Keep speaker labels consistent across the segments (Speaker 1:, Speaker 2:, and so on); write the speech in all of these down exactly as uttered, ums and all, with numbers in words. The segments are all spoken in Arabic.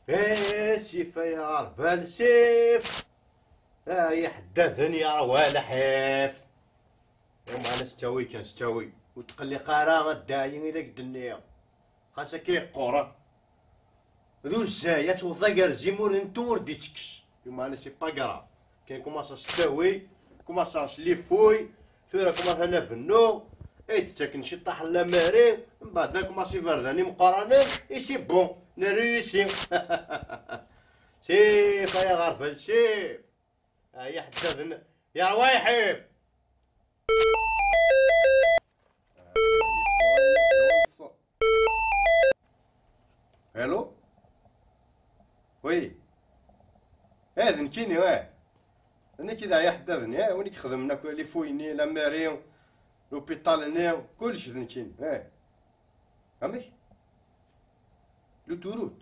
Speaker 1: ايه سيف يا غربال سيف. ها هي حداثني يا ولا حيف. يوم انا ستوي كنستوي وتقلي قارا غداين اذا قدنيا خاصها كي قورا ذو الزايات وضيقر زيمور انتور ديتكش. يوم انا سي با كرا كاين كوماسا ستوي كوماسا سليفوي ثورا كوماسا نفنو اي تتاكن شي طاح لا ماري من بعد كوماسي فرداني مقارنين اي سي بون نريسي. سيف يا غرفل سيف. هيا حداثنا يا روايحيف. الو وي هذا نكيني واه انا كي دايا حداثني ها ونيك خدمنا لي فويني لا ماريون لوبيطال نيو كلشي ذنكيني ها امي لو توروت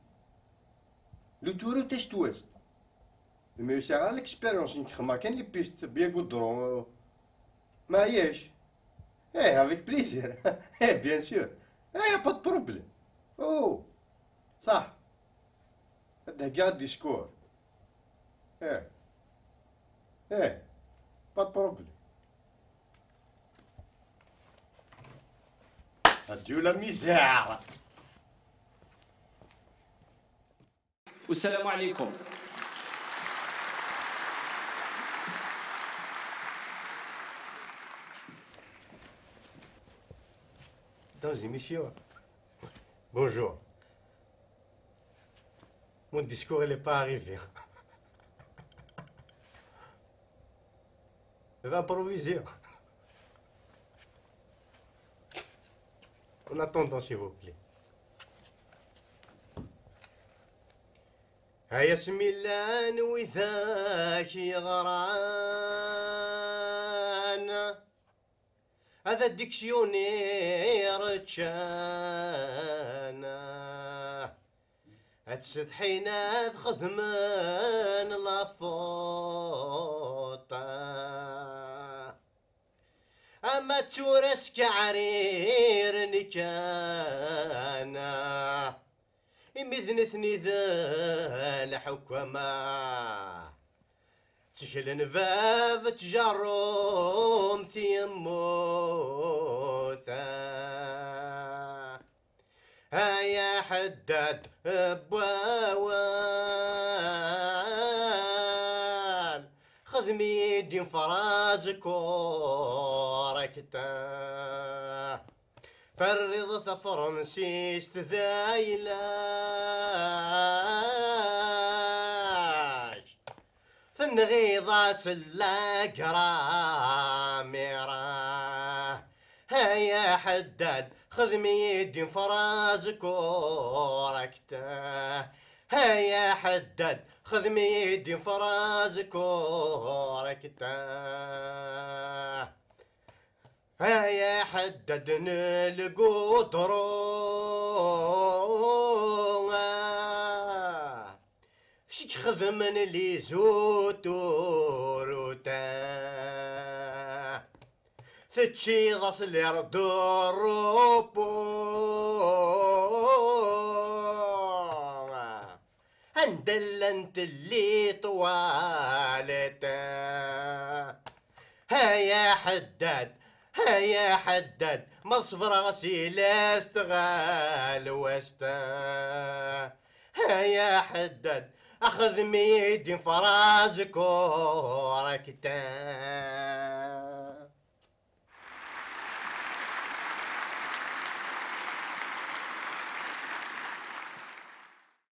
Speaker 1: لو توروت اش توست مي يساع على ليكسبيريونس نخدمها كاين لي بيست بيا كودرون ما هياش ايه افيك بليزير ايه بيان سور ايه با دو بروبليم او صح هذا كاع ديسكور ايه ايه با دو بروبليم اديو لا ميزار.
Speaker 2: والسلام عليكم.
Speaker 1: Mesdames et messieurs, bonjour. Mon discours il n'est pas arrivé. Je vais improviser. En attendant, s'il vous plaît. هيا سميلان وذاك يغران هذا الديكسيونير تشانا هتستحينا خدمان لافوطا اما تورس كعرير نكانا إمذنثني ذا الحكمة تشكل نفاف تجرم تيموثا هيا حداد بواوان خذمي دين فرازك وركتا فرض فرنسيس تذايلاش ثنغيضة سلاك راميرة هيا حداد خذ ميدين فرازك وركته هيا حداد خذ ميدين فرازك وركته هيا حددنا القطرون شك خدمن لي زوتوروتا ثتشي ضاس اللي ردو الروبو هندل انت اللي طوالتا هيا حداد هيا حداد ما صبر غسي لا استغال واستا هيا حداد اخذ ميدين فرازك وركتا